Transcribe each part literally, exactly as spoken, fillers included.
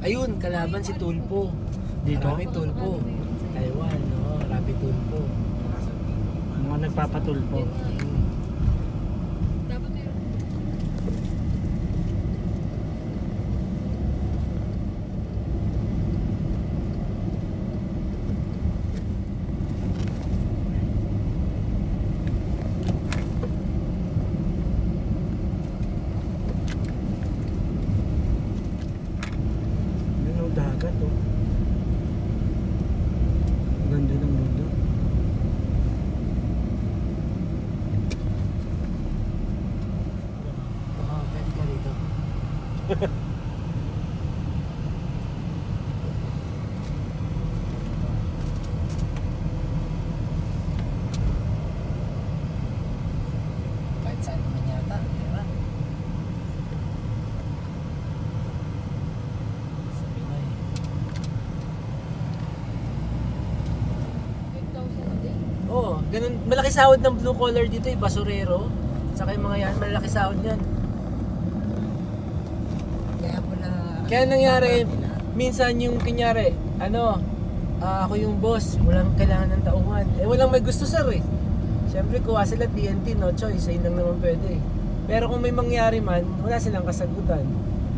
Ayun, kalaban si Tulpo. Dito? Marami Tulpo. Taiwan, no? Marami Tulpo. Mga nagpapatulpo. Dapat yun. Yun o, dagat o. Ganda ng mundo. Oo, pwede ka rito. Kahit saan naman yata, meron. Sa Pinoy. eight thousand a day. Oo, ganun. Malaki sahod ng blue collar dito, eh, basurero. Saka yung mga yan, malaki sahod yan. Kaya pala... Kaya nangyari, minsan yung kunyari, ano, ah, ako yung boss, walang kailangan ng tauhan. Eh, walang may gusto, sir, eh. Siyempre, kuha sila T N T, no choice, ayun lang naman pwede, eh. Pero kung may mangyari man, wala silang kasagutan.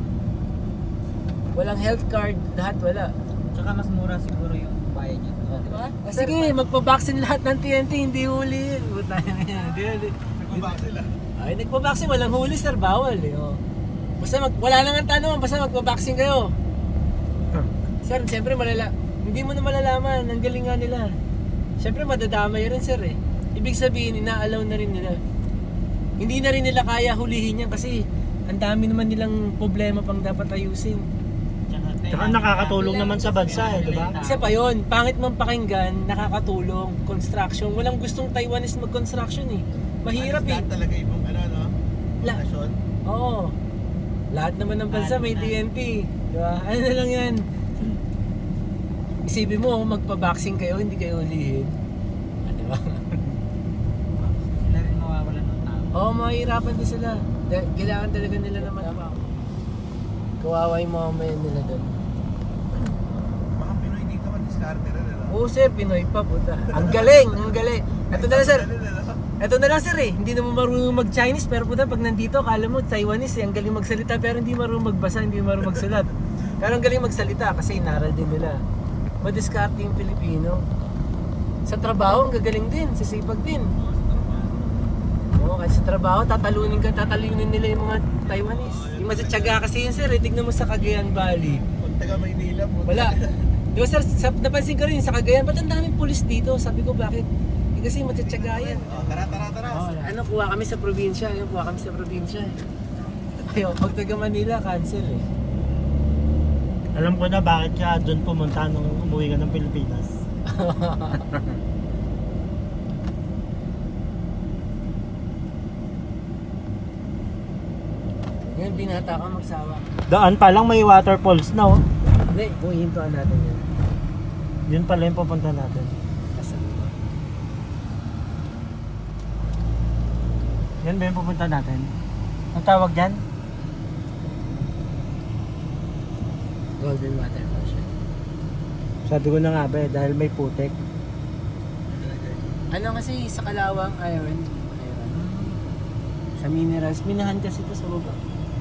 Walang health card, lahat wala. Tsaka mas mura siguro yung bayad niya. Diba? Ah, sige, magpabaksin lahat ng T N T, hindi huli. Buta na yan, hindi huli. Nagpabaksin lang. Ay, nagpabaksin, walang huli, sir, bawal, eh. Oh. Basta mag, wala nang ang tanong, basta magpabaksin kayo. Sir, siyempre malala, hindi mo na malalaman, ang galing nga nila. Siyempre madadamay rin, sir, eh. Ibig sabihin, ina-allow na rin nila. Hindi na rin nila kaya hulihin yan kasi ang dami naman nilang problema pang dapat ayusin. Tsaka nakakatulong naman sa bansa eh, di ba? Isa pa yun, pangit man pakinggan, nakakatulong, construction. Walang gustong Taiwanese mag-construction, eh. Mahirap, eh. Lahat talaga ibang ano, no? La- Nasyon. Oo. Lahat naman ng bansa may T N T. Diba? Ano na lang yan. Isipin mo, magpa-boxing kayo, hindi kayo ulihin. Ah, diba? Sila rin mawawalan ng tao. Oo, mahihirapan din sila. Da- Kailangan talaga nila naman. Kawawa yung mga mayan nila doon. Mga Pinoy dito ka diskarte rin, ano? Oo, sir, Pinoy pa, puta. Ang galing, ang galing. Ito na lang, sir. Ganun, ano? Ito na lang, sir, eh. Hindi naman marunong mag-Chinese, pero puta, pag nandito, kala mo, Taiwanese, eh. Ang galing magsalita, pero hindi marunong magbasa, hindi marunong magsulat. Pero ang galing magsalita, kasi inaral din nila. Madiskarte yung Pilipino. Sa trabaho, ang gagaling din, sisipag din. Oo, kasi sa trabaho, tatalunin ka, tatalunin nila yung mga Taiwanese. Yung matsatsaga kasi yun, sir, eh. Tignan mo sa Cagayan Valley. Kung taga Maynila mo. Wala. Di ba, sir, sa, napansin ko rin sa Cagayan, ba't ang daming pulis dito? Sabi ko, bakit? Eh, kasi matsatsaga yan. Oh, tara, tara, tara. Oh, ano, kuha kami sa probinsya. Ayun, kuha kami sa probinsya. Ayun, pag taga Manila, cancel eh. Alam ko na bakit ka doon pumunta nung umuwi ka ng Pilipinas. Ngayon, binata ka magsawa. Daan pa lang may waterfalls na oh. Hindi, kung ihintuan natin yun. Yun pala yung pupunta natin. Asan ba? Yan ba yung pupunta natin? Ang tawag dyan? Golden Waterfall siya. Sabi ko na nga ba eh, dahil may putek. Ano kasi sa Kalawang iron, iron. Sa minerals, minahan kasi ito sa baba.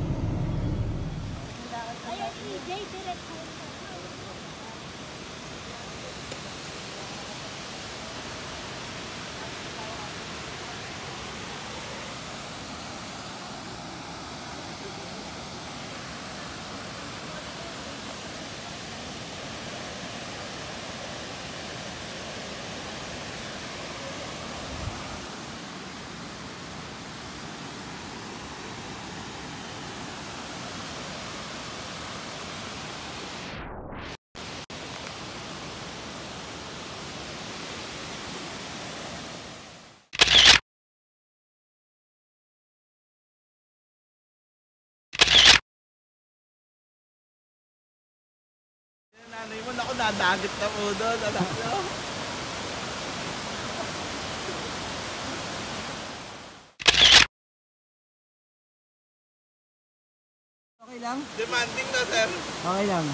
Nanay mo, naku, nadagit na po doon. Alam nyo? Okay, Okay lang? Demanding na, sir. Okay lang.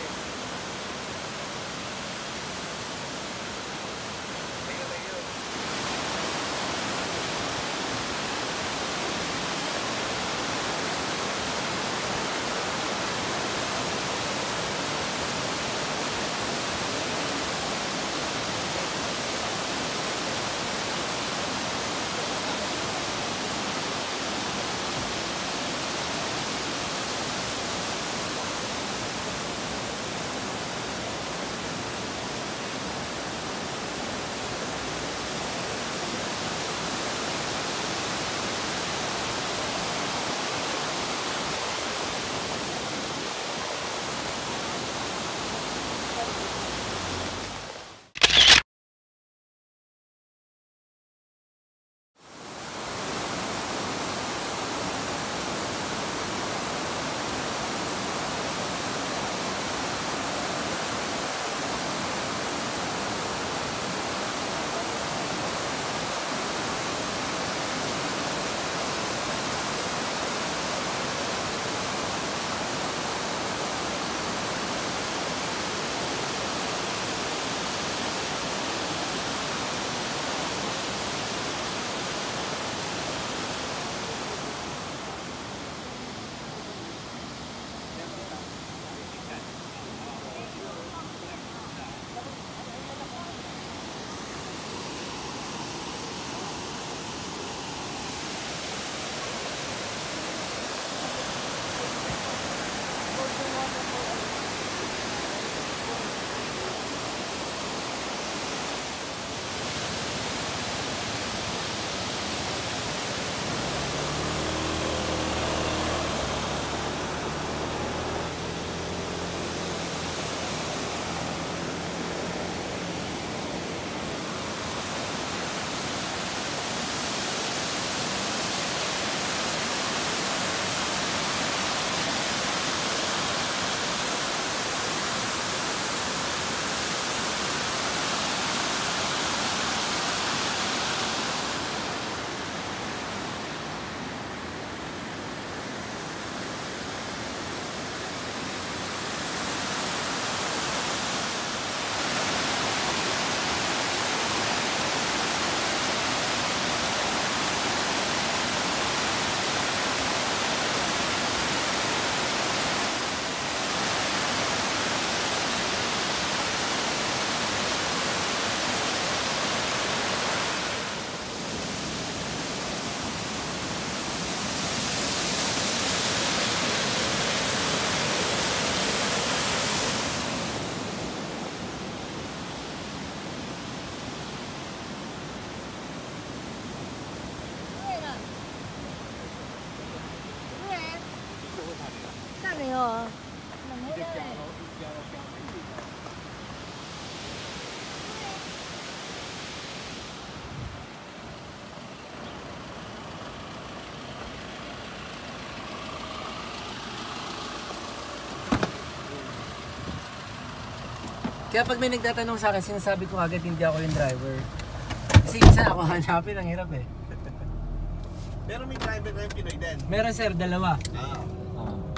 Kaya pag may nagtatanong sa akin, sinasabi ko agad hindi ako yung driver. Kasi isa ako hanapin, ang hirap eh. Pero may driver na yung Pinoy din. Meron sir, dalawa. Ah. Ah.